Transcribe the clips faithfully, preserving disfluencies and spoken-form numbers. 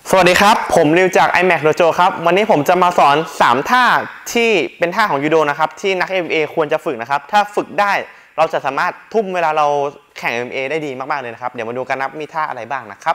สวัสดีครับผมริวจาก ไอแม็ก Dojo ครับวันนี้ผมจะมาสอนสามท่าที่เป็นท่าของยูโดนะครับที่นัก เอ็ม เอ็ม เอ ควรจะฝึกนะครับถ้าฝึกได้เราจะสามารถทุ่มเวลาเราแข่ง เอ็ม เอ็ม เอ ได้ดีมากๆเลยนะครับเดี๋ยวมาดูกันนะมีท่าอะไรบ้างนะครับ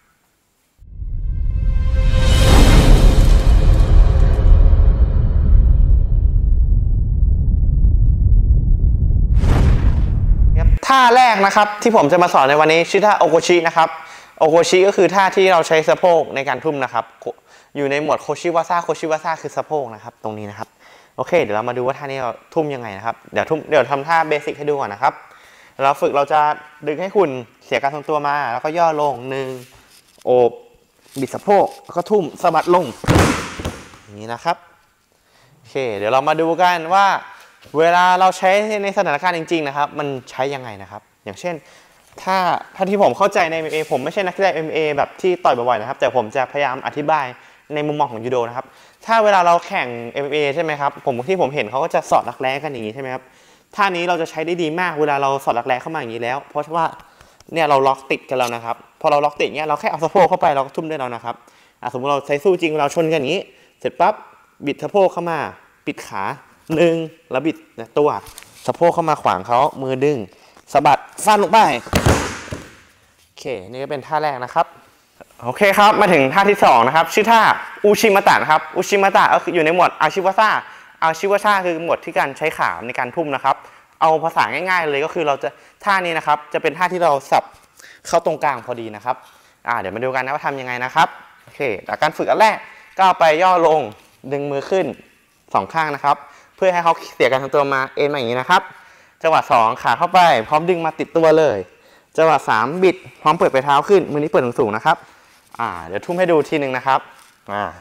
ท่าแรกนะครับที่ผมจะมาสอนในวันนี้ชื่อท่าโอโกชินะครับโอโกชิก็คือท่าที่เราใช้สะโพกในการทุ่มนะครับอยู่ในหมวดโคชิวาซ่าโคชิวาซ่าคือสะโพกนะครับตรงนี้นะครับโอเคเดี๋ยวเรามาดูว่าท่านี้เราทุ่มยังไงนะครับเดี๋ยวทุ่มเดี๋ยวทำท่าเบสิกให้ดูก่อนนะครับเราฝึกเราจะดึงให้คุณเสียการทรงตัวมาแล้วก็ย่อลงหนึ่งโอบบิดสะโพกแล้วก็ทุ่มสะบัดลงอย่างนี้นะครับโอเคเดี๋ยวเรามาดูกันว่าเวลาเราใช้ในสถานการณ์จริงๆนะครับมันใช้ยังไงนะครับอย่างเช่นถ้าถ้าที่ผมเข้าใจใน เอ็ม เอ็ม เอ ผมไม่ใช่นักกีฬา เอ็ม เอ็ม เอ แบบที่ต่อยบ่อยๆนะครับแต่ผมจะพยายามอธิบายในมุมมองของยูโดนะครับถ้าเวลาเราแข่ง เอ็ม เอ็ม เอ ใช่ไหมครับผมที่ผมเห็นเขาก็จะสอดรักแร้กันอย่างนี้ใช่ไหมครับท่านี้เราจะใช้ได้ดีมากเวลาเราสอดรักแร้เข้ามาอย่างนี้แล้วเพราะว่าเนี่ยเราล็อกติดกันแล้วนะครับพอเราล็อกติดเนี่ยเราแค่เอาสะโพกเข้าไปเราก็ทุ่มได้แล้วนะครับสมมติเราใช้สู้จริงเราชนกันอย่างนี้เสร็จปั๊บบิดสะโพกเข้ามาปิดขาหนึ่งแล้วบิดตัวสะโพกเข้ามาขวางเขามือดึงสะบัดฟันลงไปโอเคนี่ก็เป็นท่าแรกนะครับโอเคครับมาถึงท่าที่สองนะครับชื่อท่าอุชิมะตะนะครับอุชิมะตะก็คืออยู่ในหมวดอาชิวาซ่าอาชิวาซ่าคือหมวดที่การใช้ขาในการทุ่มนะครับเอาภาษาง่ายๆเลยก็คือเราจะท่านี้นะครับจะเป็นท่าที่เราสับเข้าตรงกลางพอดีนะครับอ่าเดี๋ยวมาดูกันนะว่าทำยังไงนะครับโอเคแต่การฝึกอันแรกก้าวไปย่อลงดึงมือขึ้นสองข้างนะครับเพื่อให้เขาเสียการทรงตัวมาเอ็นมาอย่างนี้นะครับจังหวะสองขาเข้าไปพร้อมดึงมาติดตัวเลยจังหวะสามบิดพร้อมเปิดไปเท้าขึ้นมือนี้เปิดสูงๆนะครับอ่าเดี๋ยวทุ่มให้ดูทีหนึ่งนะครับอ่า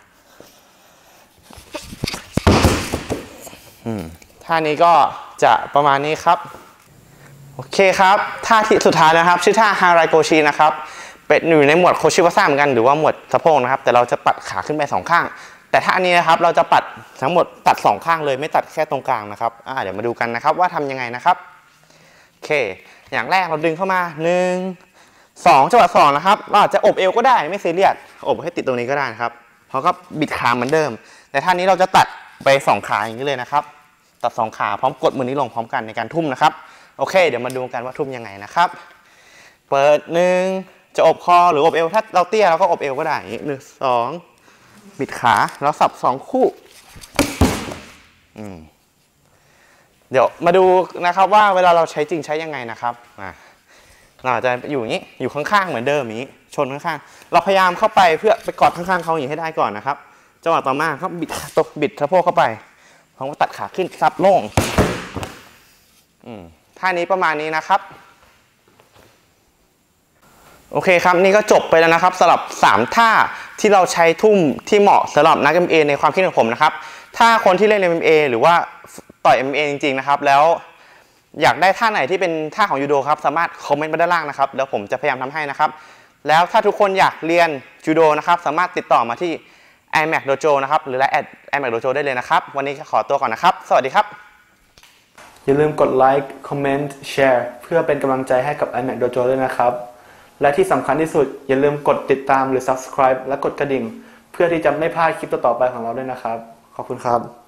อืมท่านี้ก็จะประมาณนี้ครับโอเคครับท่าที่สุดท้ายนะครับชื่อท่าฮาไรโกชินะครับเป็นอยู่ในหมวดโคชิวาซ่าเหมือนกันหรือว่าหมวดสะโพกนะครับแต่เราจะปัดขาขึ้นไปสองข้างแต่ท่านี้นะครับเราจะปัดทั้งหมดตัดสองข้างเลยไม่ตัดแค่ตรงกลางนะครับอ่าเดี๋ยวมาดูกันนะครับว่าทำยังไงนะครับโอเคอย่างแรกเราดึงเข้ามาหนึ่งสองจังหวะสองนะครับเราอาจจะอบเอวก็ได้ไม่ซีเรียสอบให้ติดตรงนี้ก็ได้นะครับเพราะก็บิดขาเหมือนเดิมแต่ท่านี้เราจะตัดไปสองขาอย่างนี้เลยนะครับตัดสองขาพร้อมกดมือนี้ลงพร้อมกันในการทุ่มนะครับโอเคเดี๋ยวมาดูกันว่าทุ่มยังไงนะครับเปิดหนึ่งจะอบคอหรืออบเอวถ้าเราเตี้ยเราก็อบเอวก็ได้หนึ่งสองบิดขาแล้วสับสองคู่เดี๋ยวมาดูนะครับว่าเวลาเราใช้จริงใช้ยังไงนะครับเราจะอยู่อย่างนี้อยู่ข้างๆเหมือนเดิมอย่างนี้ชนข้างๆเราพยายามเข้าไปเพื่อไปกอดข้างๆเขาอย่างนี้ให้ได้ก่อนนะครับจังหวะต่อมาเขาบิดตกบิดสะโพกเข้าไปพร้อมตัดขาขึ้นซับลงท่านี้ประมาณนี้นะครับโอเคครับนี่ก็จบไปแล้วนะครับสำหรับสามท่าที่เราใช้ทุ่มที่เหมาะสำหรับนัก เอ็ม เอ็ม เอ ในความคิดของผมนะครับถ้าคนที่เล่น เอ็ม เอ็ม เอ หรือว่าต่อย เอ็ม เอ็ม เอ จริงๆนะครับแล้วอยากได้ท่าไหนที่เป็นท่าของยูโดครับสามารถคอมเมนต์มาด้านล่างนะครับแล้วผมจะพยายามทำให้นะครับแล้วถ้าทุกคนอยากเรียนยูโดนะครับสามารถติดต่อมาที่ ไอแม็ก Dojo นะครับหรือไลน์ แอท ไอแม็ก Dojo ได้เลยนะครับวันนี้ขอตัวก่อนนะครับสวัสดีครับอย่าลืมกดไลค์คอมเมนต์แชร์เพื่อเป็นกำลังใจให้กับ ไอแม็ก Dojo ด้วยนะครับและที่สำคัญที่สุดอย่าลืมกดติดตามหรือ ซับสไครบ์ และกดกระดิ่งเพื่อที่จะไม่พลาดคลิปต่อๆไปของเราด้วยนะครับขอบคุณครับ